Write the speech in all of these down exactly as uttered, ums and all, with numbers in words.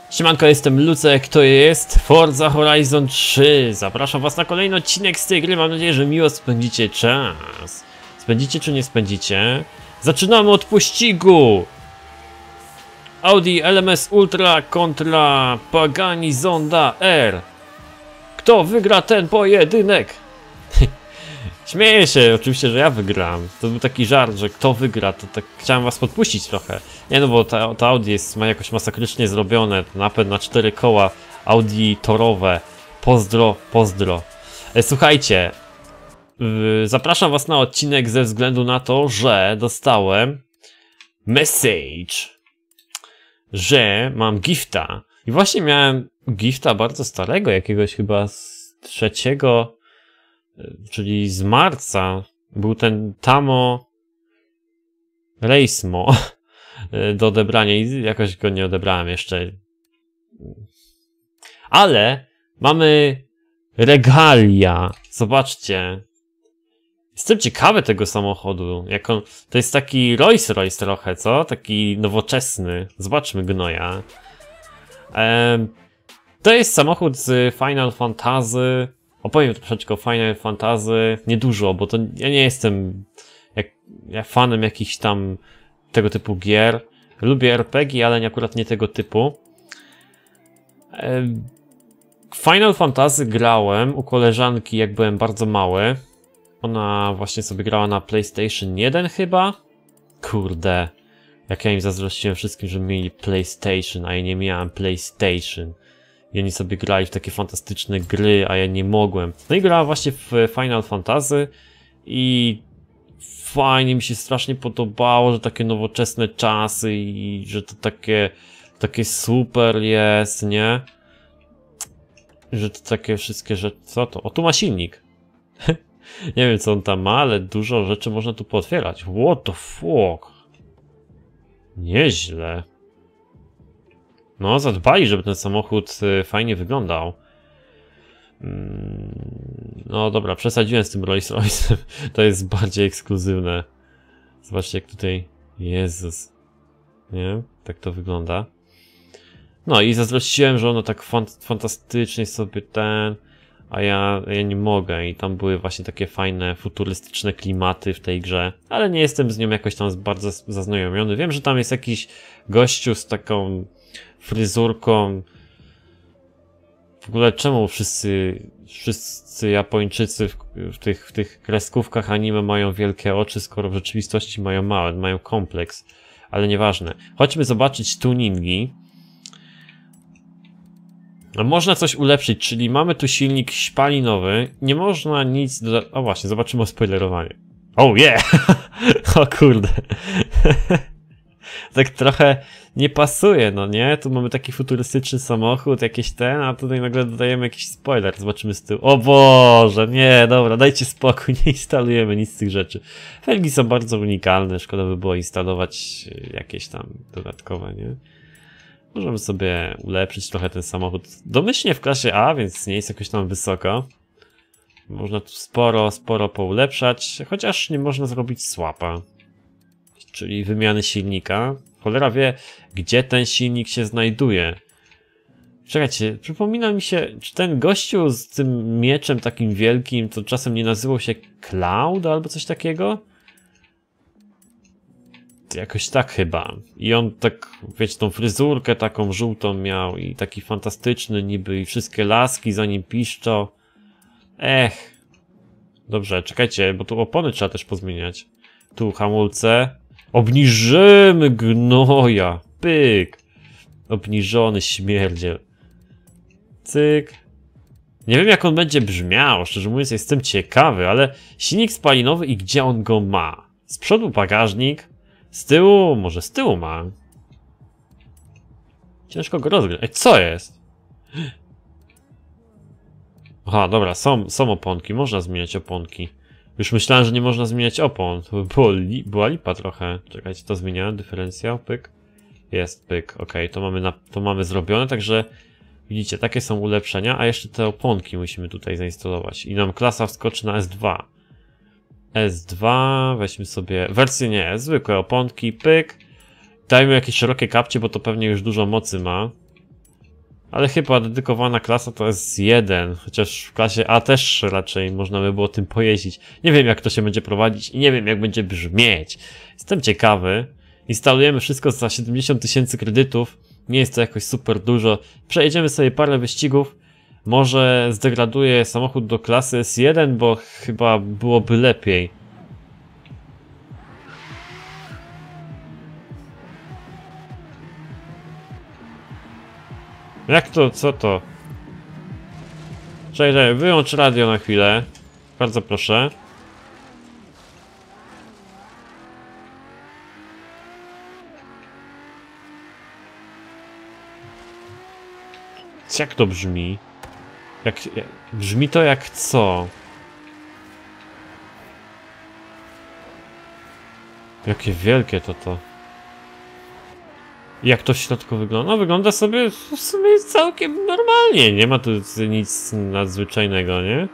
Siemanko, jestem Lucek, to jest Forza Horizon trzy. Zapraszam was na kolejny odcinek z tej gry. Mam nadzieję, że miło spędzicie czas. Spędzicie czy nie spędzicie? Zaczynamy od pościgu! Audi L M S Ultra kontra Pagani Zonda R. Kto wygra ten pojedynek? Śmieję się oczywiście, że ja wygram. To był taki żart, że kto wygra, to tak chciałem was podpuścić trochę. Nie no, bo ta, ta Audi jest ma jakoś masakrycznie zrobione. Napęd na cztery koła, Audi torowe. Pozdro, pozdro. E, słuchajcie, yy, zapraszam was na odcinek ze względu na to, że dostałem message, że mam gifta. I właśnie miałem gifta bardzo starego, jakiegoś chyba z trzeciego... czyli z marca był ten Tamo Racemo do odebrania i jakoś go nie odebrałem jeszcze. Ale mamy regalia. Zobaczcie. Jestem ciekawy tego samochodu. Jak on, to jest taki Rolls Royce trochę, co? Taki nowoczesny. Zobaczmy gnoja. Ehm, to jest samochód z Final Fantasy. Opowiem troszeczkę o Final Fantasy, niedużo, bo to ja nie jestem jak, ja fanem jakichś tam tego typu gier. Lubię R P G, ale nie, akurat nie tego typu. Final Fantasy grałem u koleżanki, jak byłem bardzo mały. Ona właśnie sobie grała na PlayStation jeden chyba. Kurde, jak ja im zazdrościłem wszystkim, że mieli PlayStation, a ja nie miałem PlayStation. I oni sobie grali w takie fantastyczne gry, a ja nie mogłem. No i grała właśnie w Final Fantasy i fajnie mi się strasznie podobało, że takie nowoczesne czasy i że to takie, takie super jest, nie? Że to takie wszystkie rzeczy... Co to? O, tu ma silnik. Nie wiem, co on tam ma, ale dużo rzeczy można tu pootwierać. What the fuck? Nieźle. No, zadbali, żeby ten samochód fajnie wyglądał. No dobra, przesadziłem z tym Rolls Royce'em. To jest bardziej ekskluzywne. Zobaczcie, jak tutaj... Jezus. Nie? Tak to wygląda. No i zazdrościłem, że ono tak fant fantastycznie sobie ten... A ja, ja nie mogę. I tam były właśnie takie fajne, futurystyczne klimaty w tej grze. Ale nie jestem z nią jakoś tam bardzo zaznajomiony. Wiem, że tam jest jakiś gościu z taką... fryzurką. W ogóle czemu wszyscy wszyscy Japończycy w, w, tych, w tych kreskówkach anime mają wielkie oczy, skoro w rzeczywistości mają małe, mają kompleks. Ale nieważne. Chodźmy zobaczyć tuningi. Można coś ulepszyć, czyli mamy tu silnik spalinowy. Nie można nic dodać. O właśnie, zobaczymy o spoilerowanie. Oh yeah! O kurde. Tak trochę nie pasuje, no nie? Tu mamy taki futurystyczny samochód, jakieś ten, a tutaj nagle dodajemy jakiś spoiler. Zobaczymy z tyłu. O Boże, nie, dobra, dajcie spokój, nie instalujemy nic z tych rzeczy. Felgi są bardzo unikalne, szkoda by było instalować jakieś tam dodatkowe, nie? Możemy sobie ulepszyć trochę ten samochód. Domyślnie w klasie A, więc nie jest jakoś tam wysoko. Można tu sporo, sporo poulepszać, chociaż nie można zrobić swapa. Czyli wymiany silnika. Cholera wie, gdzie ten silnik się znajduje. Czekajcie, przypomina mi się, czy ten gościu z tym mieczem takim wielkim, to czasem nie nazywał się Cloud albo coś takiego? Jakoś tak chyba. I on tak, wiecie, tą fryzurkę taką żółtą miał i taki fantastyczny niby i wszystkie laski za nim piszczą. Ech. Dobrze, czekajcie, bo tu opony trzeba też pozmieniać. Tu hamulce. Obniżymy gnoja. Pyk. Obniżony śmierdziel. Cyk. Nie wiem, jak on będzie brzmiał. Szczerze mówiąc, jestem ciekawy, ale silnik spalinowy i gdzie on go ma? Z przodu bagażnik. Z tyłu? Może z tyłu ma. Ciężko go rozgryźć. Ej, co jest? Aha, dobra, są, są oponki. Można zmieniać oponki. Już myślałem, że nie można zmieniać opon. To by było li była lipa trochę. Czekajcie, to zmieniałem. Dyferencjał, pyk. Jest, pyk. Ok, to mamy, na, to mamy zrobione, także widzicie, takie są ulepszenia, a jeszcze te oponki musimy tutaj zainstalować. I nam klasa wskoczy na S dwa. S dwa, weźmy sobie wersję, nie, zwykłe oponki, pyk. Dajmy jakieś szerokie kapcie, bo to pewnie już dużo mocy ma. Ale chyba dedykowana klasa to jest jeden, chociaż w klasie A też raczej można by było tym pojeździć. Nie wiem jak to się będzie prowadzić i nie wiem jak będzie brzmieć. Jestem ciekawy. Instalujemy wszystko za siedemdziesiąt tysięcy kredytów. Nie jest to jakoś super dużo. Przejedziemy sobie parę wyścigów. Może zdegraduję samochód do klasy S jeden, bo chyba byłoby lepiej. Jak to? Co to? Czekaj, czekaj, wyłącz radio na chwilę. Bardzo proszę. Jak to brzmi? Jak, jak brzmi to jak co? Jakie wielkie to to. Jak to w środku wygląda? No wygląda sobie w sumie całkiem normalnie. Nie ma tu nic nadzwyczajnego, nie?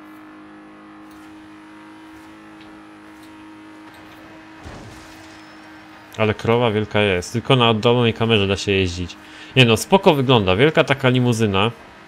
Ale krowa wielka jest. Tylko na oddalonej kamerze da się jeździć. Nie no, spoko wygląda. Wielka taka limuzyna.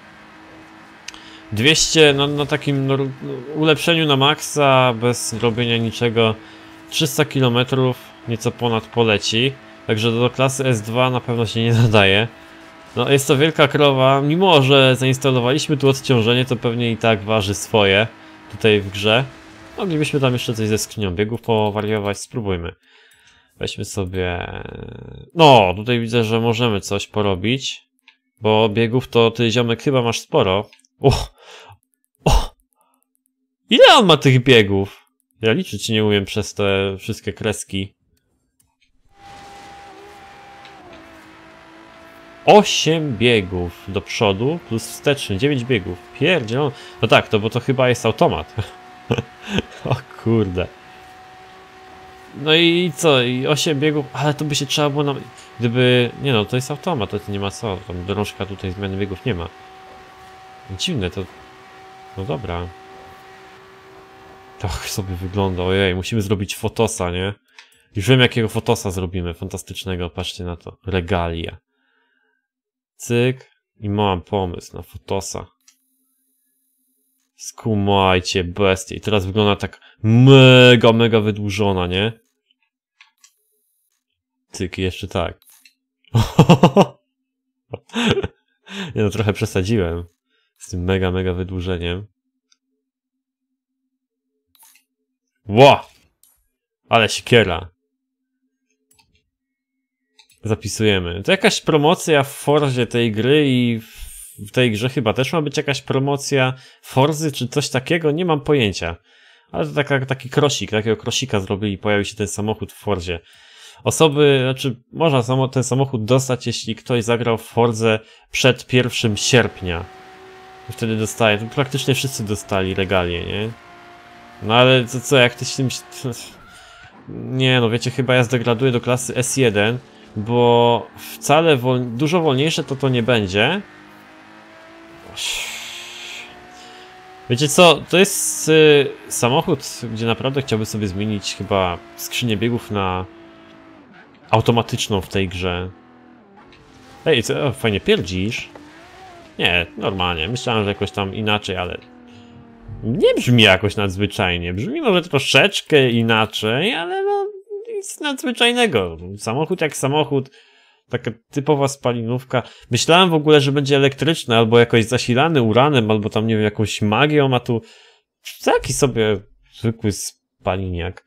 dwieście no, na takim no, ulepszeniu na maksa, bez robienia niczego. trzysta kilometrów, nieco ponad poleci. Także do klasy S dwa na pewno się nie nadaje. No jest to wielka krowa, mimo że zainstalowaliśmy tu odciążenie, to pewnie i tak waży swoje tutaj w grze. Moglibyśmy tam jeszcze coś ze skrzynią biegów powariować, spróbujmy. Weźmy sobie... No, tutaj widzę, że możemy coś porobić. Bo biegów to ty, ziomek, chyba masz sporo. O! O! Ile on ma tych biegów? Ja liczyć nie umiem przez te wszystkie kreski. osiem biegów do przodu plus wsteczny, dziewięć biegów. Pierdzielą. No tak, to bo to chyba jest automat. O kurde. No i co? I osiem biegów, ale to by się trzeba było nam... Gdyby... Nie no, to jest automat, to nie ma co. Tam drążka tutaj zmiany biegów nie ma. Dziwne to... No dobra. Tak sobie wygląda, ojej, musimy zrobić fotosa, nie? Już wiem jakiego fotosa zrobimy, fantastycznego, patrzcie na to. Regalia. Cyk. I mam pomysł na fotosa. Skumajcie bestie. I teraz wygląda tak mega, mega wydłużona, nie? Cyk, i jeszcze tak. Nie no, trochę przesadziłem z tym mega, mega wydłużeniem. Ło! Ale siekiera. Zapisujemy. To jakaś promocja w Forzie tej gry i w tej grze chyba też ma być jakaś promocja Forzy czy coś takiego, nie mam pojęcia. Ale to taka, taki krosik, takiego krosika zrobili, pojawił się ten samochód w Forzie. Osoby, znaczy można samo, ten samochód dostać, jeśli ktoś zagrał w Forzę przed pierwszego sierpnia. I wtedy dostaje, to praktycznie wszyscy dostali regalie, nie? No ale co, co jak ty się... Nie no, wiecie, chyba ja zdegraduję do klasy S jeden, bo wcale wol... dużo wolniejsze to to nie będzie. Wiecie co, to jest y, samochód, gdzie naprawdę chciałbym sobie zmienić chyba skrzynię biegów na automatyczną w tej grze. Ej, co, o, fajnie pierdzisz. Nie, normalnie, myślałem, że jakoś tam inaczej, ale nie brzmi jakoś nadzwyczajnie. Brzmi może troszeczkę inaczej, ale no nic nadzwyczajnego. Samochód jak samochód. Taka typowa spalinówka. Myślałem w ogóle, że będzie elektryczny, albo jakoś zasilany uranem, albo tam, nie wiem, jakąś magią, a tu taki sobie zwykły spaliniak.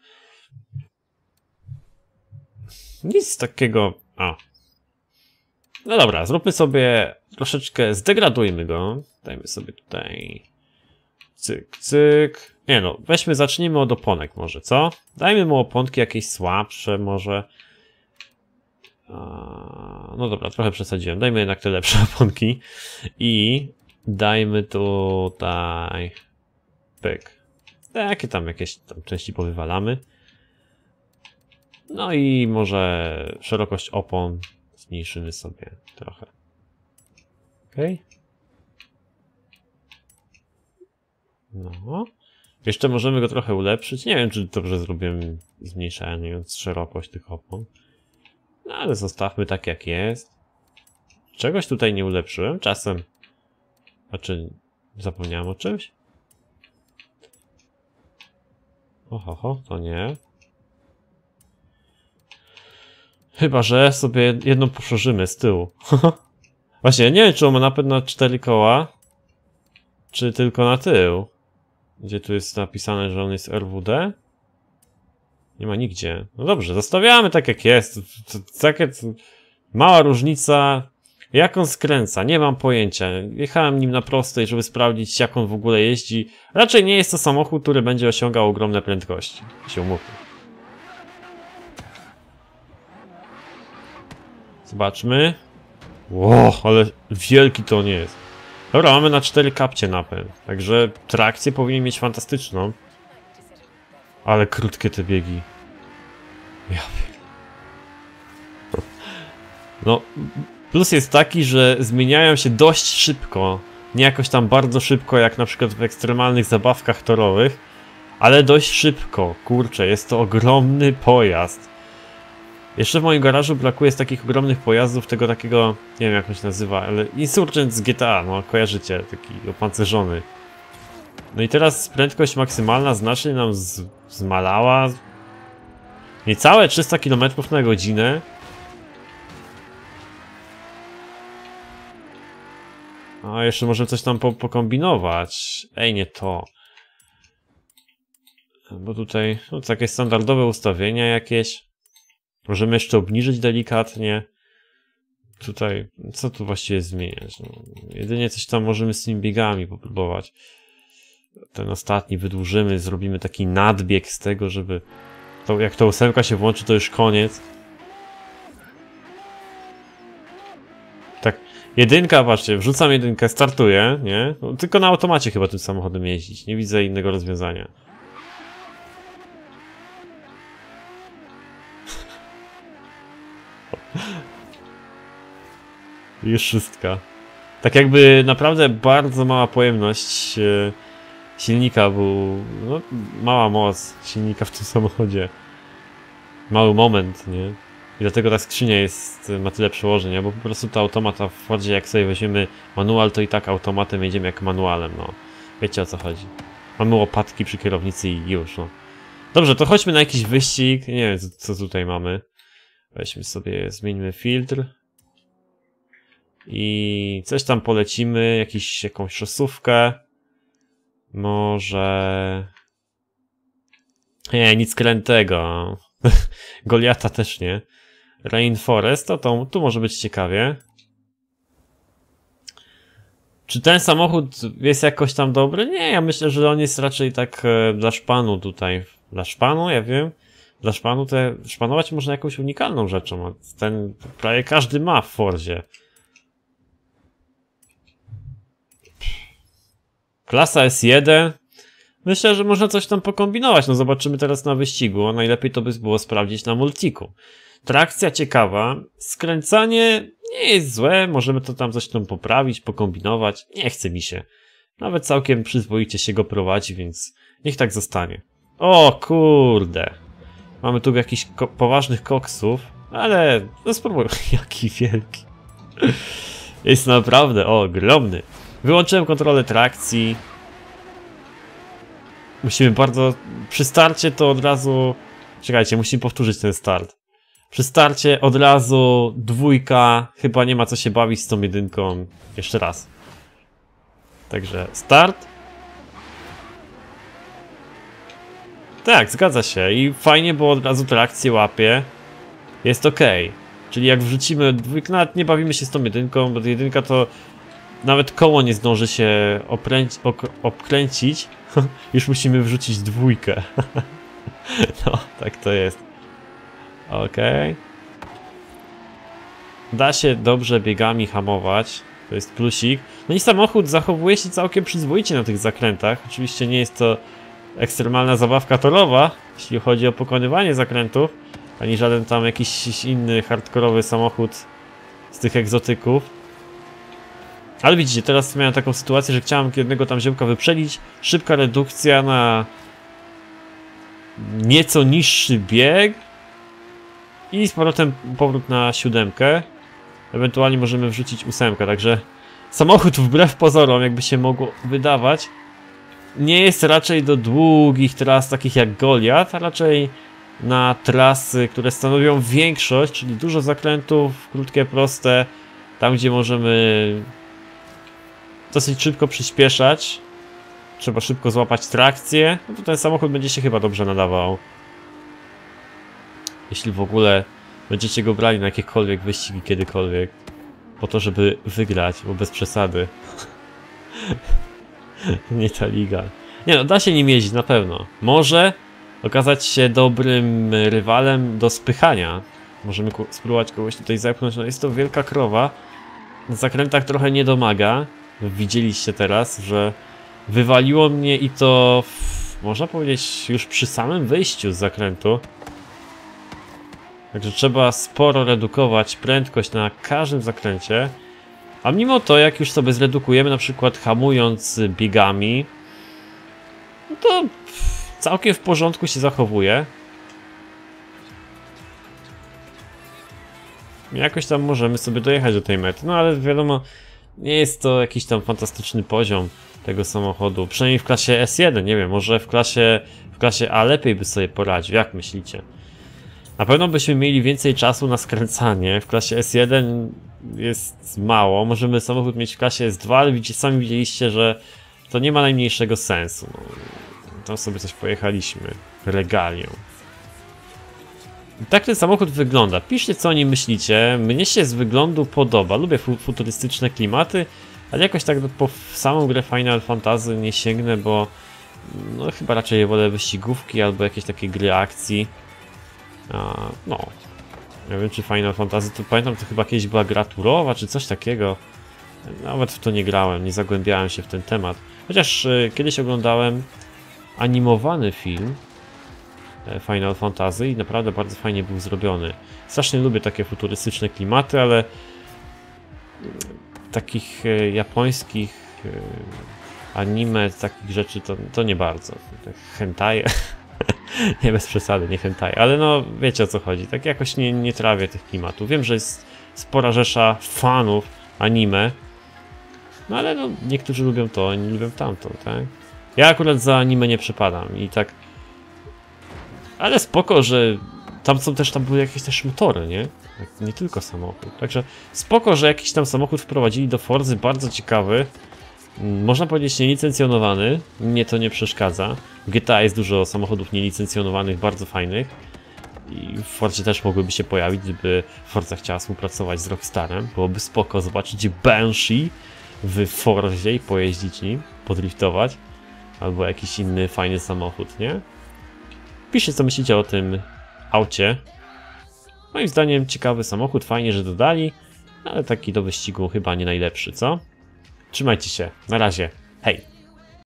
Nic takiego... A. No dobra, zróbmy sobie troszeczkę, zdegradujmy go. Dajmy sobie tutaj... Cyk, cyk. Nie no, weźmy, zacznijmy od oponek może, co? Dajmy mu oponki jakieś słabsze może. No dobra, trochę przesadziłem. Dajmy jednak te lepsze oponki. I dajmy tutaj... Pyk. Jakie tam jakieś tam części powywalamy. No i może szerokość opon zmniejszymy sobie trochę. Okej. Okay. No. Jeszcze możemy go trochę ulepszyć. Nie wiem, czy dobrze zrobiłem zmniejszając szerokość tych opon. No ale zostawmy tak jak jest. czegoś tutaj nie ulepszyłem czasem? A czy zapomniałem o czymś? Oho, ho, to nie. Chyba że sobie jedną poszerzymy z tyłu. Właśnie, nie wiem, czy on ma napęd na cztery koła, czy tylko na tył. Gdzie tu jest napisane, że on jest R W D? Nie ma nigdzie. No dobrze, zostawiamy tak jak jest. Takie mała różnica. Jak on skręca? Nie mam pojęcia. Jechałem nim na prostej, żeby sprawdzić, jak on w ogóle jeździ. Raczej nie jest to samochód, który będzie osiągał ogromne prędkości. Się umówmy. Zobaczmy. Ło, ale wielki to nie jest. Dobra, mamy na cztery kapcie napęd. Także trakcję powinien mieć fantastyczną. Ale krótkie te biegi. Ja No, plus jest taki, że zmieniają się dość szybko. Nie jakoś tam bardzo szybko, jak na przykład w ekstremalnych zabawkach torowych. Ale dość szybko. Kurczę, jest to ogromny pojazd. Jeszcze w moim garażu brakuje z takich ogromnych pojazdów tego takiego, nie wiem jak on się nazywa, ale Insurgent z G T A, no kojarzycie, taki opancerzony. No i teraz prędkość maksymalna znacznie nam z zmalała. Niecałe trzysta kilometrów na godzinę. A jeszcze może coś tam po pokombinować. Ej, nie to. Bo tutaj no, takie standardowe ustawienia jakieś. Możemy jeszcze obniżyć delikatnie. Tutaj, co tu właściwie zmieniać? No, jedynie coś tam możemy z tymi biegami popróbować. Ten ostatni wydłużymy, zrobimy taki nadbieg z tego, żeby... To, jak ta ósemka się włączy, to już koniec. Tak, jedynka, patrzcie, wrzucam jedynkę, startuję, nie? No, tylko na automacie chyba tym samochodem jeździć, nie widzę innego rozwiązania. Już szóstka. Tak jakby naprawdę bardzo mała pojemność e, silnika, był no, mała moc silnika w tym samochodzie. Mały moment, nie? I dlatego ta skrzynia jest, ma tyle przełożeń, bo po prostu to automat, a w Fordzie jak sobie weźmiemy manual, to i tak automatem jedziemy jak manualem, no. Wiecie o co chodzi. Mamy łopatki przy kierownicy i już, no. Dobrze, to chodźmy na jakiś wyścig. Nie wiem, co, co tutaj mamy. Weźmy sobie, zmieńmy filtr. I coś tam polecimy, jakiś, jakąś szosówkę. Może... Nie, nic krętego. Goliata też nie. Rainforest, to, to tu może być ciekawie. Czy ten samochód jest jakoś tam dobry? Nie, ja myślę, że on jest raczej tak e, dla szpanu tutaj. Dla szpanu, ja wiem. Dla szpanu to szpanować można jakąś unikalną rzeczą. A ten prawie każdy ma w Fordzie. Klasa S jeden. Myślę, że można coś tam pokombinować. No zobaczymy teraz na wyścigu. A najlepiej to by było sprawdzić na multiku. Trakcja ciekawa. Skręcanie nie jest złe. Możemy to tam coś tam poprawić, pokombinować. Nie chce mi się. Nawet całkiem przyzwoicie się go prowadzi, więc niech tak zostanie. O kurde. Mamy tu jakichś ko poważnych koksów. Ale no spróbuj. Jaki wielki. Jest naprawdę ogromny. Wyłączyłem kontrolę trakcji. Musimy bardzo... Przy starcie to od razu... Czekajcie, musimy powtórzyć ten start. Przy starcie od razu dwójka. Chyba nie ma co się bawić z tą jedynką. Jeszcze raz. Także start. Tak, zgadza się. I fajnie, bo od razu trakcję łapie. Jest ok. Czyli jak wrzucimy dwójkę, nawet nie bawimy się z tą jedynką, bo jedynka to... Nawet koło nie zdąży się obkręcić. Już musimy wrzucić dwójkę. No, tak to jest. Okej. Da się dobrze biegami hamować. To jest plusik. No i samochód zachowuje się całkiem przyzwoicie na tych zakrętach. Oczywiście nie jest to ekstremalna zabawka torowa, jeśli chodzi o pokonywanie zakrętów, ani żaden tam jakiś inny hardkorowy samochód z tych egzotyków. Ale widzicie, teraz miałem taką sytuację, że chciałem jednego tam ziomka wyprzedzić. Szybka redukcja na nieco niższy bieg. I z powrotem powrót na siódemkę. ewentualnie możemy wrzucić ósemkę, także samochód wbrew pozorom, jakby się mogło wydawać, nie jest raczej do długich tras takich jak Goliath, a raczej na trasy, które stanowią większość, czyli dużo zakrętów, krótkie, proste, tam gdzie możemy dosyć szybko przyspieszać, trzeba szybko złapać trakcję, no to ten samochód będzie się chyba dobrze nadawał. Jeśli w ogóle będziecie go brali na jakiekolwiek wyścigi kiedykolwiek, po to, żeby wygrać, bo bez przesady. Nie ta liga. Nie no, da się nim jeździć na pewno. Może okazać się dobrym rywalem do spychania. Możemy spróbować kogoś tutaj zepchnąć. No jest to wielka krowa. Na zakrętach trochę nie domaga. Widzieliście teraz, że wywaliło mnie i to w, można powiedzieć już przy samym wyjściu z zakrętu. Także trzeba sporo redukować prędkość na każdym zakręcie. A mimo to, jak już sobie zredukujemy, na przykład hamując biegami, no to całkiem w porządku się zachowuje. Jakoś tam możemy sobie dojechać do tej mety, no ale wiadomo, nie jest to jakiś tam fantastyczny poziom tego samochodu. Przynajmniej w klasie S jeden, nie wiem, może w klasie, w klasie A lepiej by sobie poradził, jak myślicie? Na pewno byśmy mieli więcej czasu na skręcanie. W klasie S jeden jest mało. Możemy samochód mieć w klasie S dwa, ale widzicie, sami widzieliście, że to nie ma najmniejszego sensu. No, tam sobie coś pojechaliśmy. Regalią. I tak ten samochód wygląda. Piszcie, co o nim myślicie. Mnie się z wyglądu podoba. Lubię fu futurystyczne klimaty, ale jakoś tak po samą grę Final Fantasy nie sięgnę, bo no chyba raczej wolę wyścigówki albo jakieś takie gry akcji. A, no, nie wiem, czy Final Fantasy, to pamiętam, to chyba kiedyś była gra turowa, czy coś takiego. Nawet w to nie grałem, nie zagłębiałem się w ten temat. Chociaż y, kiedyś oglądałem animowany film y, Final Fantasy i naprawdę bardzo fajnie był zrobiony. Strasznie lubię takie futurystyczne klimaty, ale y, takich y, japońskich y, anime, takich rzeczy to, to nie bardzo. Tak hentaje. Nie, bez przesady, nie hentai, ale no wiecie o co chodzi, tak jakoś nie, nie trawię tych klimatów. Wiem, że jest spora rzesza fanów anime, no ale no niektórzy lubią to, inni lubią tamto, tak? Ja akurat za anime nie przepadam i tak... Ale spoko, że tam są też, tam były jakieś też motory, nie? Nie tylko samochód, także spoko, że jakiś tam samochód wprowadzili do Forzy, bardzo ciekawy. Można powiedzieć nielicencjonowany, mnie to nie przeszkadza. W G T A jest dużo samochodów nielicencjonowanych, bardzo fajnych. I w Forzie też mogłyby się pojawić, gdyby Forza chciała współpracować z Rockstarem. Byłoby spoko zobaczyć Banshee w Forzie i pojeździć nim, podriftować. Albo jakiś inny fajny samochód, nie? Piszcie, co myślicie o tym aucie. Moim zdaniem ciekawy samochód, fajnie, że dodali. Ale taki do wyścigu chyba nie najlepszy, co? Trzymajcie się, na razie, hej!